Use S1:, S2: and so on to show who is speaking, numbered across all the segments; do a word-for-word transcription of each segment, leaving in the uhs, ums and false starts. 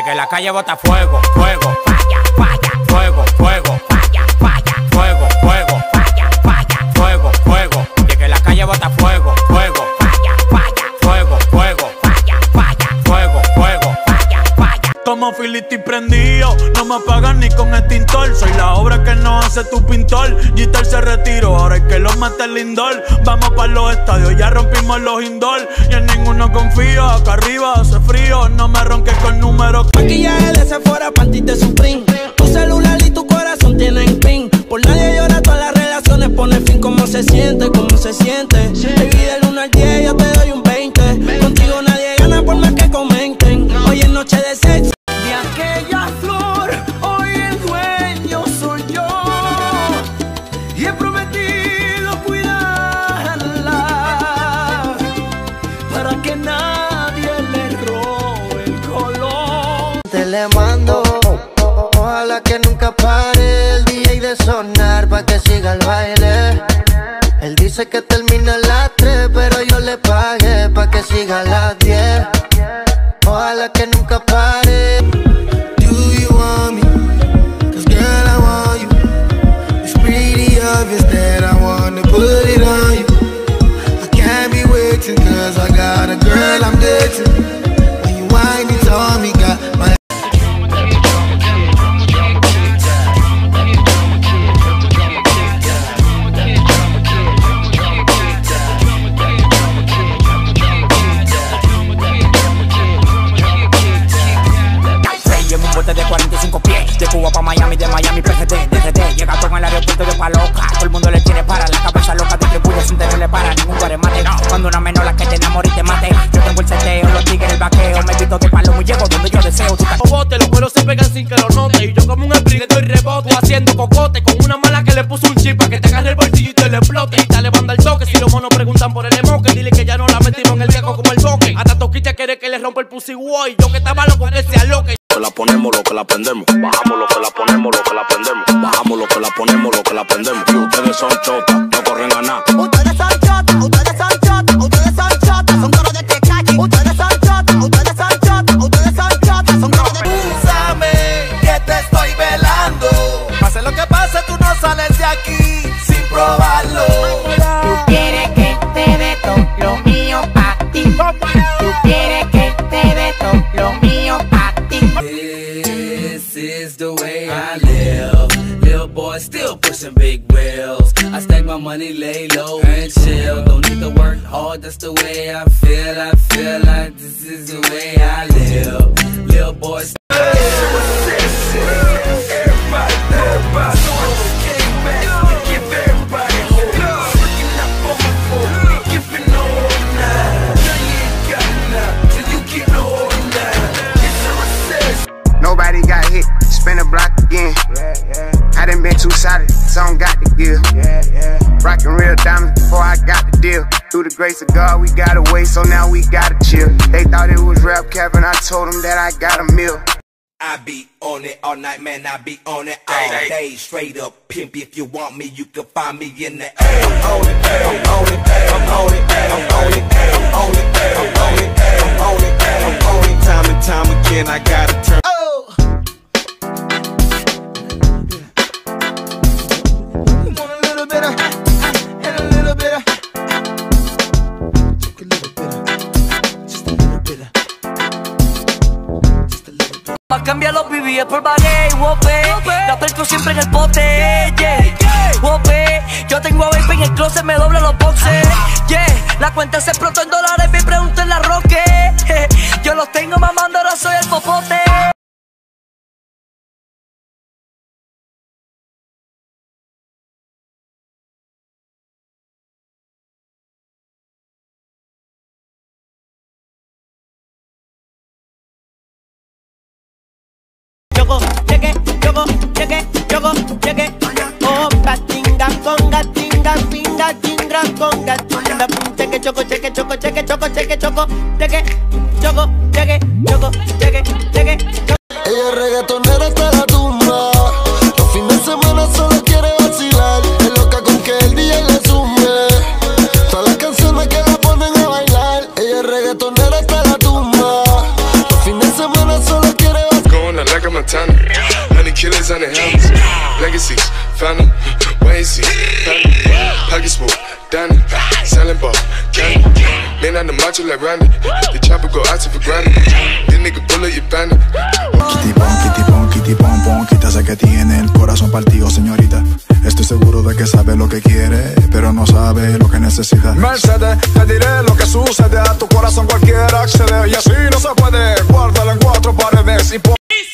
S1: que la calle bota fuego, fuego, falla, falla, fuego, fuego, falla, falla, fuego, fuego, falla, falla, fuego, fuego, de que la calle bota fuego, fuego, falla, falla, fuego, fuego, falla, falla, fuego, fuego, falla, falla.
S2: Como Filiti prendido, no me apagan ni con extintor. Soy la obra que no hace tu pintor. Gitar se retiró, ahora hay que los mate el indoor. Vamos para los estadios, ya rompimos los indoor. Y en ninguno confío, acá arriba hace frío. No me ronques con números.
S3: Maquillaje de Sephora, panty de Supreme. Tu celular y tu corazón tienen pin. Por nadie llora, todas las relaciones pone fin. ¿Cómo se siente? ¿Cómo se siente? Baby, del uno al diez yo te doy un veinte. Contigo nadie gana por más que comenten. Hoy es noche de sexo. De aquella flor, hoy el dueño soy yo. Y he prometido cuidarla para que nadie le robe el color.
S4: Te le mando, ojalá que nunca pare el D J de sonar pa' que siga el baile. Él dice que termina a las tres, pero yo le pagué pa' que siga a las diez. Ojalá que nunca pare.
S5: Do you want me? Cause girl I want you. It's pretty obvious that I wanna put it on you. I can't be waiting cause I got a girl I'm dating. When you whine it on me, got my
S1: de cuarenta y cinco pies, de Cuba pa' Miami, de Miami P G T, D G T, llega todo en el aeropuerto de Paloca, todo el mundo le tiene para, la cabeza loca, distribuye sin tenerle para, ningún guaremate, no, cuando una menor la que te enamore y te mate, yo tengo el seteo, los tigres, el vaqueo, me visto de palo, muy llego donde yo deseo, tú estás bote, los cueros se pegan sin que lo note, y yo como un sprint estoy rebote, haciendo cocote, con una mala que le puso un chip pa' que te agarre el bolsillo y te le explote, y dale banda el toque, si los monos preguntan por el emoque, dile que ya no la metimos en el queco como el boque, hasta Toquita quiere que le rompa el pussy boy, yo que estaba loco que se aloque.
S6: Que la ponemos, lo que la prendemos. Bajamos lo que la ponemos, lo que la prendemos. Bajamos lo que la ponemos, lo que la prendemos. Y ustedes son chotas, no corren a nada.
S7: Ustedes son chotas, ustedes son chotas, ustedes son chotas, son toros de Tecachi. Ustedes son chotas, ustedes son chotas, ustedes son chotas, son toros de
S5: úsame, que te estoy velando. Pase lo que pase, tú no sales de aquí sin probarlo.
S8: Tú quieres que te dé todo lo mío pa' ti. Tú quieres que te dé todo lo mío pa' ti.
S9: This is the way I live. Little boy still pushing big wheels. I stack my money, lay low and chill. Don't need to work hard, that's the way I feel. I feel like this is the way I live. Little boy still
S10: nobody got hit, spin a block again. Yeah, yeah. I done been too solid, so I don't got the gear. Yeah, yeah. Rockin' real diamonds before I got the deal. Through the grace of God, we got away, so now we gotta chill. They thought it was rap cap, and I told them that I got a meal.
S11: I be on it all night, man, I be on it all day. Straight up pimp, if you want me, you can find me in the A. I'm on it, I'm on it, I'm on it, I'm on it, I'm on it, I'm on it, I'm on it, I'm on it. Time and time again, I gotta turn.
S5: Oh. Want a little bit of, and a little bit of, just a little bit of, just a little bit of, just a little bit.
S3: Pa' cambiar los B B S por baguette, wopé. La perco siempre en el pote, yeah, wopé. Yo tengo a vape en el closet, me doblo los boxes, yeah. La cuenta se explotó en dólares, me pregunto en la roque. Yo los tengo mamando, ahora soy el popote.
S7: Yogo, llegué, yogo, llegué, yogo, llegué. Oh, patinga, conga, tinga, pinga, chingra, conga, chinga, cheque, choco, cheque, choco, cheque, choco, cheque, choco, llegué, yogo, llegué, yogo, llegué, llegué.
S5: Ella es reggaetonera hasta la tumba. Los fines de semana solo quiere vacilar. Es loca con que el día le sume. Todas las canciones que la ponen a bailar. Ella es reggaetonera hasta la tumba. Los fines de semana solo quiere vacilar.
S12: legacy. Pocket smooth, Danny, selling ball, candy. Man on the macho like Randy. The chopper go out to for granted. This nigga bullet, you bandit.
S13: Kitty pon, kitty pon, kitty pon, pon. Quítase que tiene el corazón partido, señorita. Estoy seguro de que sabe lo que quiere, pero no sabe lo que necesita.
S14: Mercedes, te diré lo que sucede. A tu corazón cualquiera accede. Y así no se puede. Guárdalo en cuatro paredes y pon.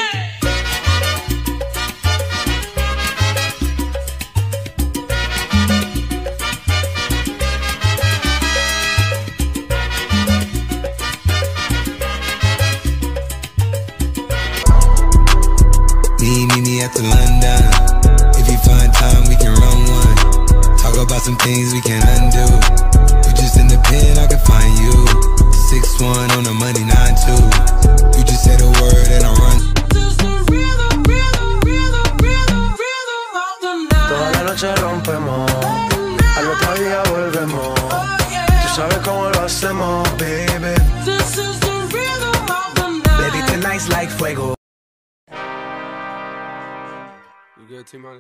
S15: To London. If you find time, we can run one. Talk about some things we can undo. You just in the pen, I can find you. six one on the money, nine two. You just say the word and I run.
S3: Toda la noche rompemos, al otro día volvemos. Tú sabes cómo lo hacemos, baby. Baby, tonight's like fuego.
S12: You good, T-Minus?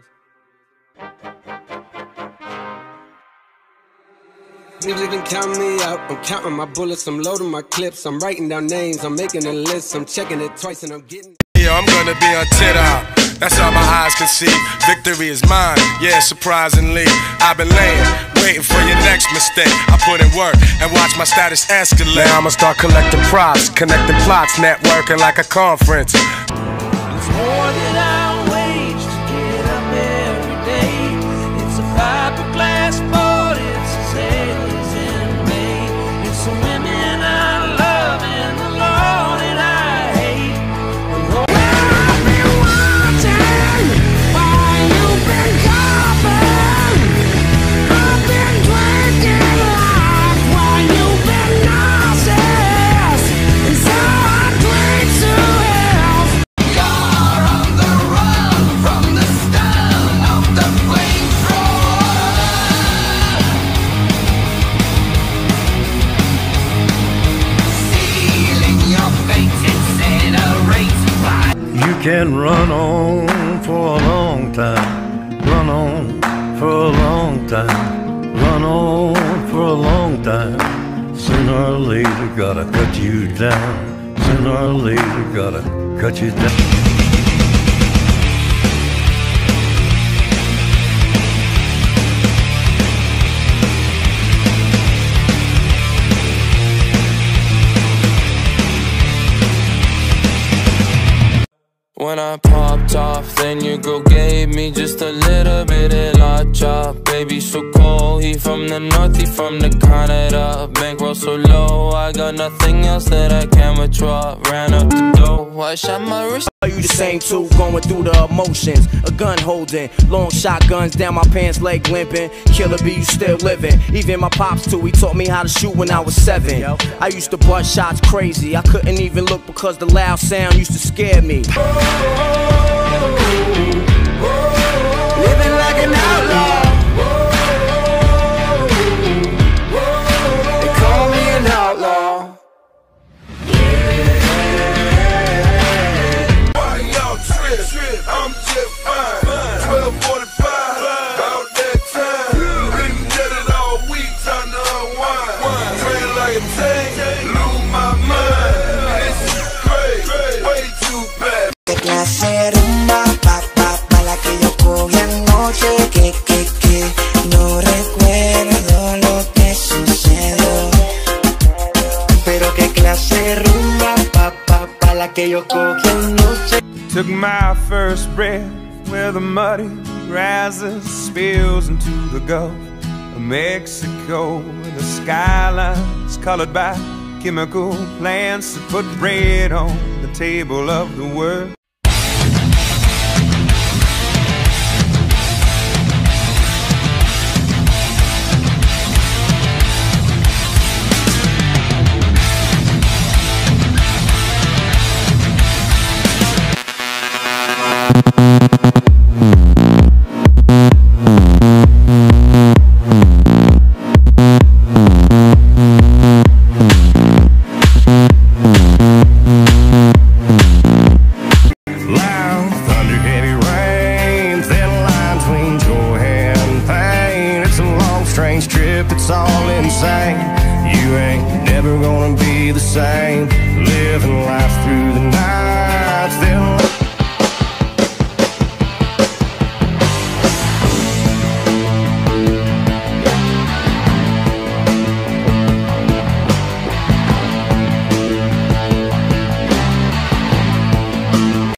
S16: Music can count me out. I'm counting my bullets, I'm loading my clips. I'm writing down names, I'm making a list. I'm checking it twice and I'm getting.
S12: Yeah, I'm gonna be on tit out. That's all my eyes can see. Victory is mine, yeah, surprisingly. I've been laying, waiting for your next mistake. I put in work and watch my status escalate. Now I'ma start collecting props, connecting plots, networking like a conference.
S3: It's more than I wage to get up every day. It's a fiberglass boat, it's a sailors in May. It's the women I love and the Lord that I hate. I've been watching while you've been coughing. I've been drinking life while you've been nauseous. And so I drink to health. You're on the run from the stun of the flamethrower. Sealing your fate, incinerates by.
S17: You can run on for a long time, run on for a long time, run on for a long time. Sooner or later, gotta cut you down. Sooner or later, gotta cut you down.
S18: When I popped off, then your girl gave me just a little bit of la chop. Baby, so cold, he from the north, he from the Canada. Bankroll so low, I got nothing else that I can withdraw. Ran up the dough, I shot my wrist.
S19: Are you the same too, going through the emotions? A gun holding, long shotguns down my pants leg limping. Killer B, you still living. Even my pops too, he taught me how to shoot when I was seven. I used to bust shots crazy, I couldn't even look because the loud sound used to scare me.
S3: Living like an outlaw. They call me an outlaw.
S12: Why y'all trip? I'm just fine. twelve forty-five, about that time. Been dead it all week, time to unwind. Train like a tank, lose my mind. This is crazy, way too bad.
S20: ¿Qué clase de rumba, pa, pa, pa la que yo cogí anoche? Que, que, que, no recuerdo lo que sucedió. Pero qué clase de rumba, pa, pa, pa la que yo cogí anoche.
S2: Took my first breath where the muddy rises, spills into the Gulf of Mexico. The skyline's colored by chemical plants that put bread on the table of the world.
S21: strange trip, it's all insane. You ain't never gonna be the same, living life through the night.